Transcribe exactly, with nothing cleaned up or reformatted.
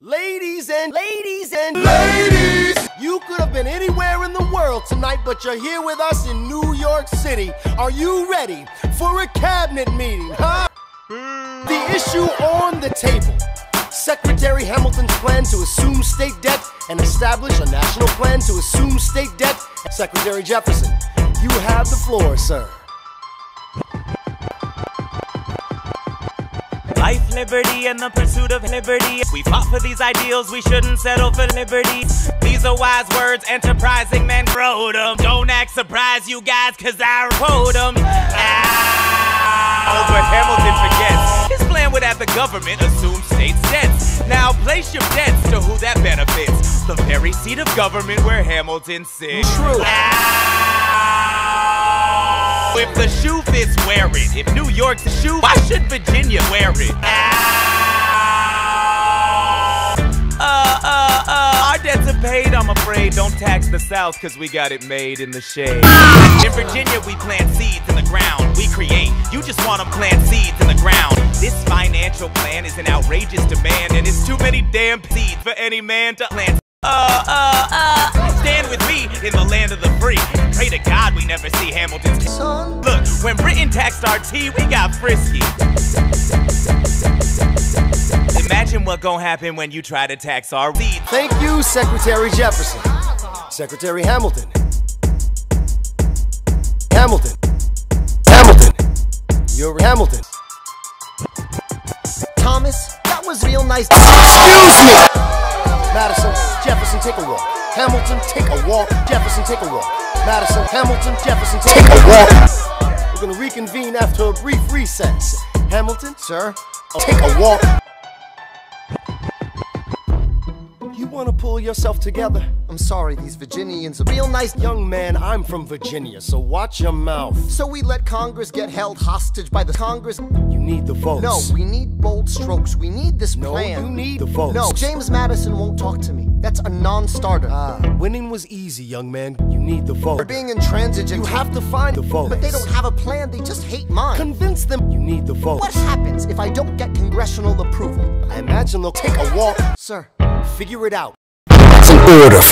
Ladies and ladies and ladies, you could have been anywhere in the world tonight, but you're here with us in New York City. Are you ready for a cabinet meeting, huh? The issue on the table: Secretary Hamilton's plan to assume state debt and establish a national plan to assume state debt. Secretary Jefferson, you have the floor, sir. Life, liberty, and the pursuit of liberty. We fought for these ideals, we shouldn't settle for liberty. These are wise words, enterprising men wrote them. Don't act surprised, you guys, cause I quote them. Ah, but Hamilton forgets his plan would have the government assume state debts. Now place your debts to who that benefits. The very seat of government where Hamilton sits. True. Ah, if the shoe fits, wear it. If New York's the shoe, why should Virginia wear it? Ah, uh, uh, uh, our debts are paid, I'm afraid. Don't tax the South, cause we got it made in the shade. In Virginia, we plant seeds in the ground. We create, you just wanna plant seeds in the ground. This financial plan is an outrageous demand, and it's too many damn seeds for any man to plant. Uh, uh, uh, stand with me in the land of the free. Pray to God we never see Hamilton's son. Look, when Britain taxed our tea, we got frisky. Imagine what gon' happen when you try to tax our seeds. Thank you, Secretary Jefferson. Secretary Hamilton. Hamilton. Hamilton. You're Hamilton. Thomas, that was real nice. Excuse me! Madison, Jefferson, take a walk. Hamilton, take a walk. Jefferson, take a walk. Madison, Hamilton, Jefferson, take a walk. We're gonna reconvene after a brief recess. Hamilton, sir, take a walk. You wanna pull yourself together? I'm sorry, these Virginians are real nice. Young man, I'm from Virginia, so watch your mouth. So we let Congress get held hostage by the Congress? You need the votes. No, we need bold strokes. We need this no, plan. No, you need the votes. No, James Madison won't talk to me. That's a non-starter. Ah, winning was easy, young man. You need the vote. They're being intransigent. You have to find the vote. But they don't have a plan. They just hate mine. Convince them you need the vote. What happens if I don't get congressional approval? I imagine they'll take a walk. Sir. Figure it out. It's an order.